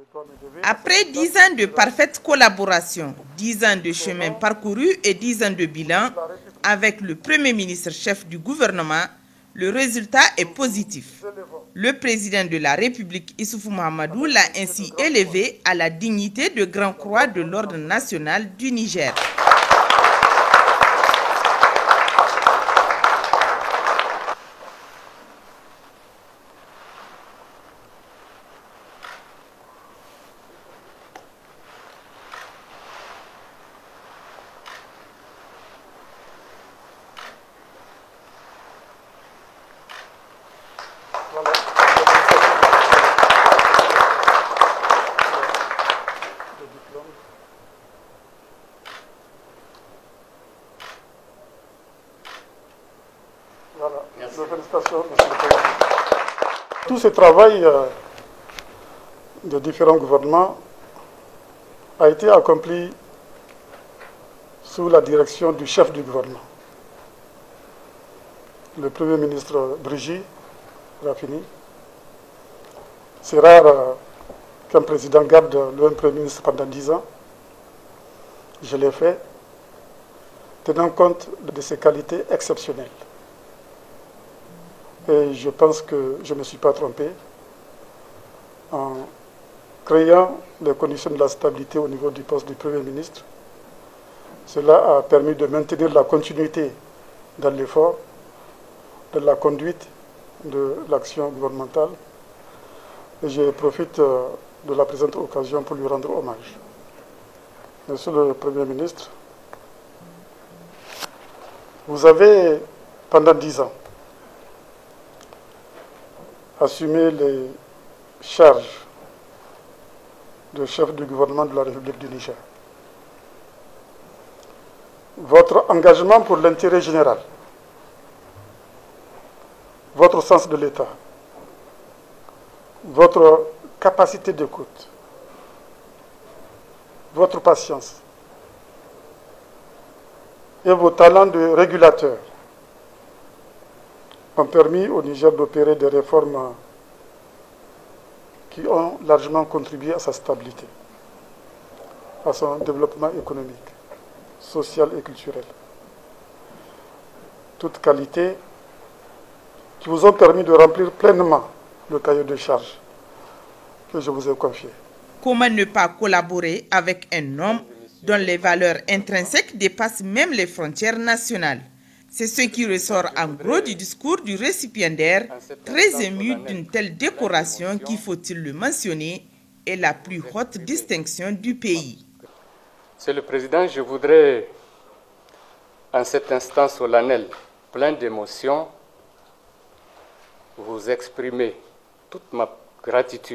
Après 10 ans de parfaite collaboration, 10 ans de chemin parcouru et 10 ans de bilan avec le Premier ministre chef du gouvernement, le résultat est positif. Le président de la République, Issoufou Mahamadou, l'a ainsi élevé à la dignité de Grand Croix de l'Ordre national du Niger. Félicitations, monsieur le Président. Tout ce travail de différents gouvernements a été accompli sous la direction du chef du gouvernement, le Premier ministre Brigitte Rafini. C'est rare qu'un président garde le même Premier ministre pendant 10 ans. Je l'ai fait, tenant compte de ses qualités exceptionnelles. Et je pense que je ne me suis pas trompé en créant les conditions de la stabilité au niveau du poste du Premier ministre. Cela a permis de maintenir la continuité dans l'effort, de la conduite de l'action gouvernementale. Et je profite de la présente occasion pour lui rendre hommage. Monsieur le Premier ministre, vous avez, pendant 10 ans, assumé les charges de chef du gouvernement de la République du Niger. Votre engagement pour l'intérêt général, votre sens de l'État, votre capacité d'écoute, votre patience et vos talents de régulateur ont permis au Niger d'opérer des réformes qui ont largement contribué à sa stabilité, à son développement économique, social et culturel. Toutes qualités qui vous ont permis de remplir pleinement le cahier de charges que je vous ai confié. Comment ne pas collaborer avec un homme dont les valeurs intrinsèques dépassent même les frontières nationales? C'est ce qui ressort en gros du discours du récipiendaire, très ému d'une telle décoration qui, faut-il le mentionner, est la plus haute distinction du pays. Monsieur le Président, je voudrais, en cet instant solennel, plein d'émotion, vous exprimer toute ma gratitude,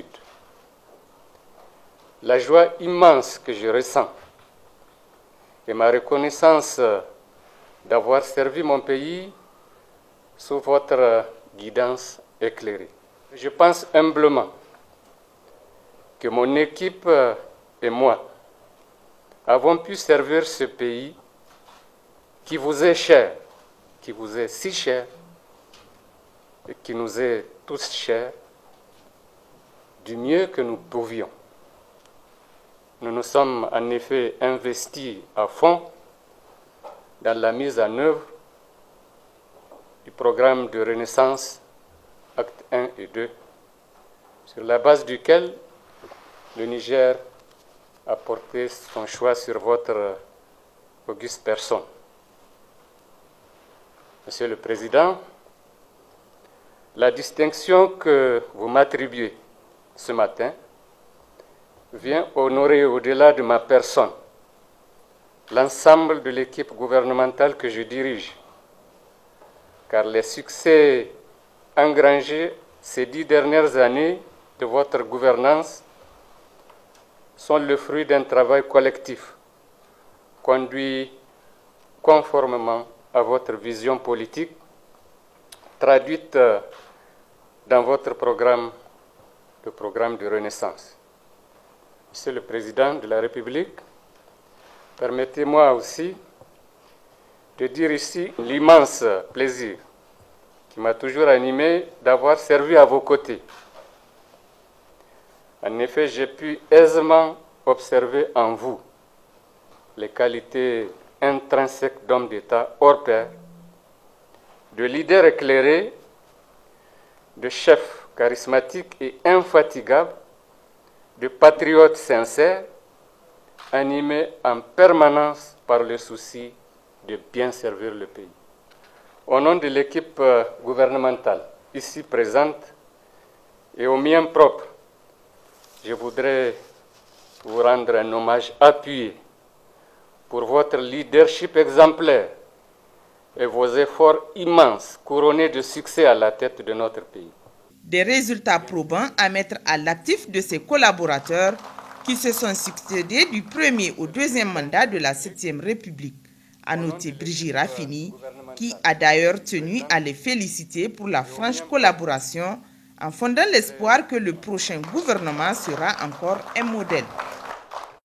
la joie immense que je ressens et ma reconnaissance d'avoir servi mon pays sous votre guidance éclairée. Je pense humblement que mon équipe et moi avons pu servir ce pays qui vous est cher, qui vous est si cher et qui nous est tous cher, du mieux que nous pouvions. Nous nous sommes en effet investis à fond dans la mise en œuvre du programme de Renaissance, actes 1 et 2, sur la base duquel le Niger a porté son choix sur votre auguste personne. Monsieur le Président, la distinction que vous m'attribuez ce matin vient honorer au-delà de ma personne l'ensemble de l'équipe gouvernementale que je dirige, car les succès engrangés ces 10 dernières années de votre gouvernance sont le fruit d'un travail collectif, conduit conformément à votre vision politique, traduite dans votre programme, le programme de Renaissance. Monsieur le Président de la République, permettez-moi aussi de dire ici l'immense plaisir qui m'a toujours animé d'avoir servi à vos côtés. En effet, j'ai pu aisément observer en vous les qualités intrinsèques d'homme d'État hors pair, de leader éclairé, de chef charismatique et infatigable, de patriote sincère, animé en permanence par le souci de bien servir le pays. Au nom de l'équipe gouvernementale ici présente et au mien propre, je voudrais vous rendre un hommage appuyé pour votre leadership exemplaire et vos efforts immenses couronnés de succès à la tête de notre pays. Des résultats probants à mettre à l'actif de ses collaborateurs qui se sont succédés du premier au deuxième mandat de la 7e République. A noter Brigitte Raffini, qui a d'ailleurs tenu à les féliciter pour la franche collaboration en fondant l'espoir que le prochain gouvernement sera encore un modèle.